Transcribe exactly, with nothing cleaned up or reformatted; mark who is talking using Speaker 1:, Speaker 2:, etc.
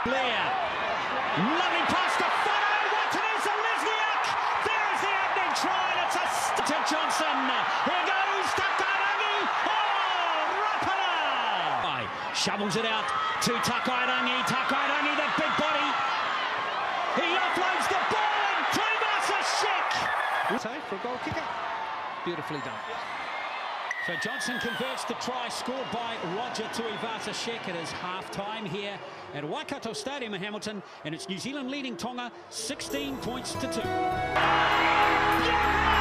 Speaker 1: Blair. Lovely pass to Fono. What to do? Zelezniak. There is the opening try. And it's a st to Johnson. Here goes Takarangi. Oh, Rapala. Shovels it out to Takairangi. Takairangi, the big body. He offloads the ball and Tongans a shake.
Speaker 2: For a goal kicker. Beautifully done. So Johnson converts the try scored by Roger to Ivasa-Shek. It is half-time here at Waikato Stadium in Hamilton, and it's New Zealand leading Tonga sixteen points to two.